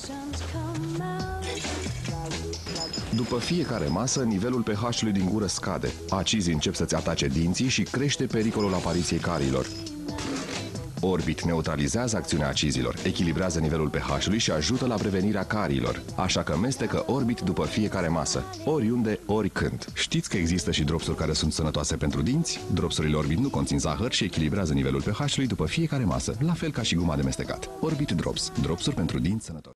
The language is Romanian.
După fiecare masă, nivelul pH-ului din gură scade. Acizii încep să-ți atace dinții și crește pericolul apariției carilor. Orbit neutralizează acțiunea acizilor, echilibrează nivelul pH-ului și ajută la prevenirea cariilor. Așa că mestecă Orbit după fiecare masă, oriunde, oricând. Știți că există și dropsuri care sunt sănătoase pentru dinți? Dropsurile Orbit nu conțin zahăr și echilibrează nivelul pH-ului după fiecare masă, la fel ca și guma de mestecat. Orbit Drops, dropsuri pentru dinți sănătoși.